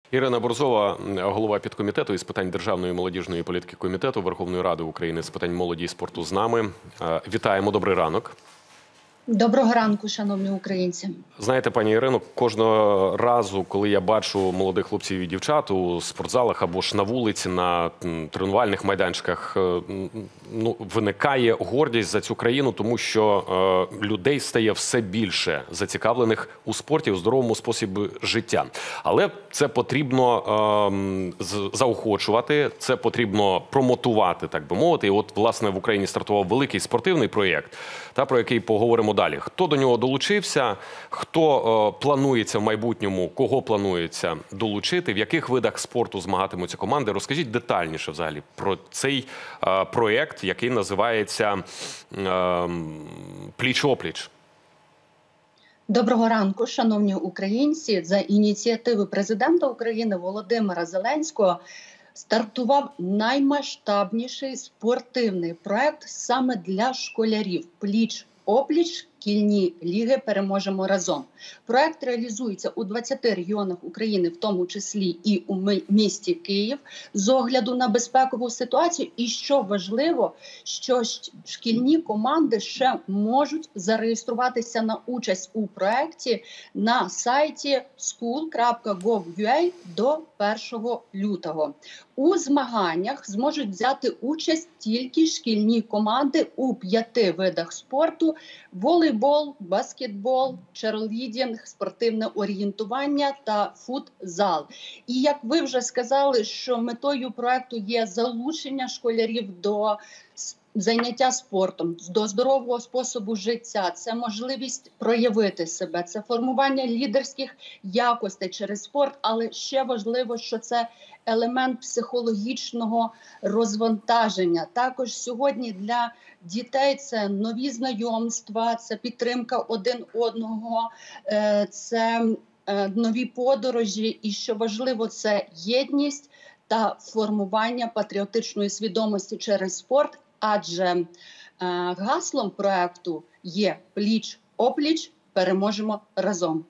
Ірина Борзова, голова підкомітету із питань державної і молодіжної політики комітету Верховної Ради України з питань молоді і спорту з нами. Вітаємо, добрий ранок. Доброго ранку, шановні українці. Знаєте, пані Ірино, кожного разу, коли я бачу молодих хлопців і дівчат у спортзалах або ж на вулиці, на тренувальних майданчиках, виникає гордість за цю країну, тому що людей стає все більше зацікавлених у спорті, у здоровому способі життя. Але це потрібно заохочувати, це потрібно промотувати, так би мовити. І от, власне, в Україні стартував великий спортивний проєкт, про який поговоримо далі. Хто до нього долучився, хто планується в майбутньому, кого планується долучити, в яких видах спорту змагатимуться команди. Розкажіть детальніше взагалі про цей проєкт, який називається «Пліч-опліч». Доброго ранку, шановні українці. За ініціативи президента України Володимира Зеленського стартував наймасштабніший спортивний проект саме для школярів «Пліч-опліч. Шкільні ліги переможемо разом». Проект реалізується у 20 регіонах України, в тому числі і у місті Київ, з огляду на безпекову ситуацію. І що важливо, що шкільні команди ще можуть зареєструватися на участь у проекті на сайті school.gov.ua до 1 лютого. У змаганнях зможуть взяти участь тільки шкільні команди у 5 видах спорту: волейбол, баскетбол, черлідінг, спортивне орієнтування та футзал. І як ви вже сказали, що метою проекту є залучення школярів до заняття спортом, до здорового способу життя, це можливість проявити себе, це формування лідерських якостей через спорт, але ще важливо, що це елемент психологічного розвантаження. Також сьогодні для дітей це нові знайомства, це підтримка один одного, це нові подорожі і, що важливо, це єдність та формування патріотичної свідомості через спорт, адже гаслом проекту є «Пліч-опліч. Переможемо разом».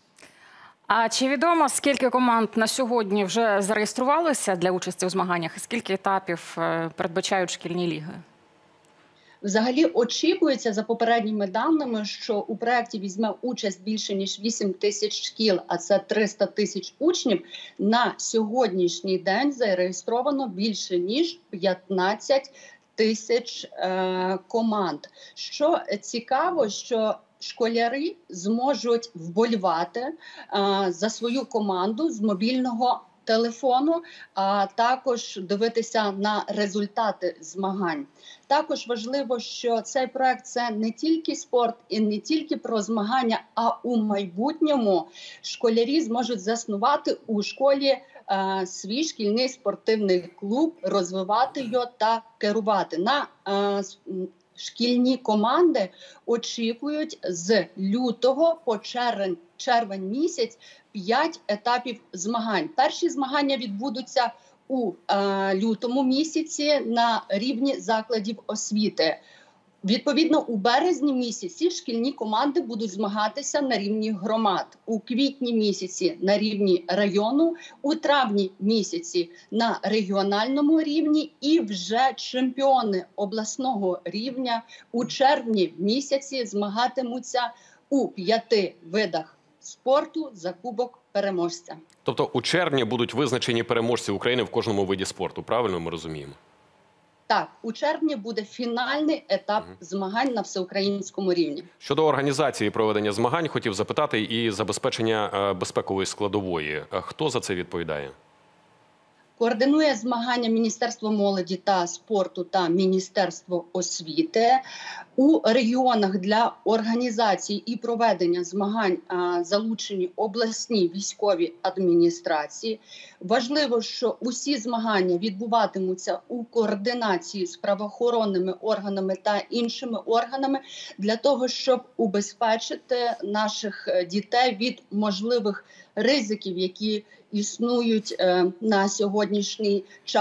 А чи відомо, скільки команд на сьогодні вже зареєструвалися для участі у змаганнях і скільки етапів передбачають шкільні ліги? Взагалі очікується, за попередніми даними, що у проєкті візьме участь більше ніж 8 тисяч шкіл, а це 300 тисяч учнів. На сьогоднішній день зареєстровано більше ніж 15 тисяч команд. Що цікаво, що школяри зможуть вболівати за свою команду з мобільного телефону, а також дивитися на результати змагань. Також важливо, що цей проект – це не тільки спорт і не тільки про змагання, а у майбутньому школярі зможуть заснувати у школі свій шкільний спортивний клуб, розвивати його та керувати. На шкільні команди очікують з лютого по червень місяць 5 етапів змагань. Перші змагання відбудуться у лютому місяці на рівні закладів освіти. Відповідно, у березні місяці шкільні команди будуть змагатися на рівні громад, у квітні місяці на рівні району, у травні місяці на регіональному рівні і вже чемпіони обласного рівня у червні місяці змагатимуться у 5 видах спорту за Кубок переможця. Тобто у червні будуть визначені переможці України в кожному виді спорту, правильно ми розуміємо? Так, у червні буде фінальний етап змагань на всеукраїнському рівні. Щодо організації проведення змагань, хотів запитати і забезпечення безпекової складової. Хто за це відповідає? Координує змагання Міністерство молоді та спорту та Міністерство освіти. У регіонах для організації і проведення змагань залучені обласні військові адміністрації. Важливо, що усі змагання відбуватимуться у координації з правоохоронними органами та іншими органами для того, щоб убезпечити наших дітей від можливих ризиків, які існують на сьогоднішній час.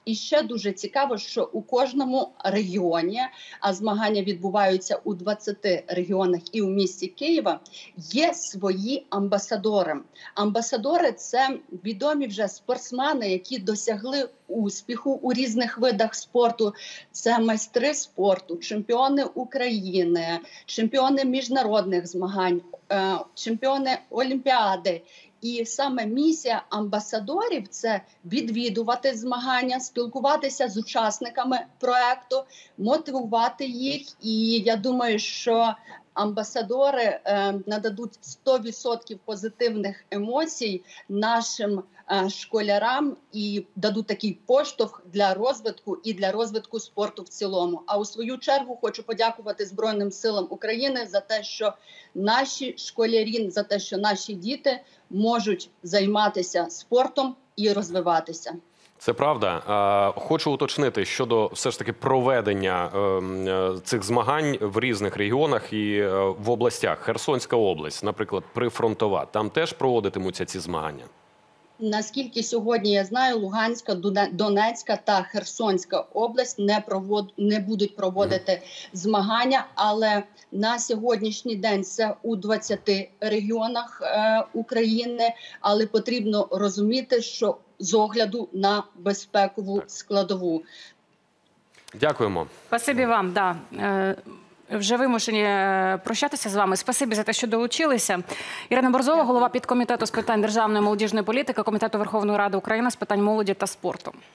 І ще дуже цікаво, що у кожному регіоні, а змагання відбуваються у 20 регіонах і у місті Києва, є свої амбасадори. Амбасадори – це відомі вже спортсмени, які досягли успіху у різних видах спорту. Це майстри спорту, чемпіони України, чемпіони міжнародних змагань, чемпіони Олімпіади. І саме місія амбасадорів – це відвідувати змагання, спілкуватися з учасниками проекту, мотивувати їх. І я думаю, що амбасадори нададуть 100% позитивних емоцій нашим школярам і дадуть такий поштовх для розвитку і для розвитку спорту в цілому. А у свою чергу хочу подякувати Збройним силам України за те, що наші школярі, за те, що наші діти можуть займатися спортом і розвиватися. Це правда. Хочу уточнити щодо все ж таки проведення цих змагань в різних регіонах і в областях. Херсонська область, наприклад, прифронтова, там теж проводитимуться ці змагання? Наскільки сьогодні я знаю, Луганська, Донецька та Херсонська область не будуть проводити змагання, але на сьогоднішній день це у 20 регіонах України, але потрібно розуміти, що з огляду на безпекову складову. Дякуємо. Спасибі вам, да. Вже вимушені прощатися з вами. Спасибі за те, що долучилися. Ірина Борзова, голова підкомітету з питань державної молодіжної політики Комітету Верховної Ради України з питань молоді та спорту.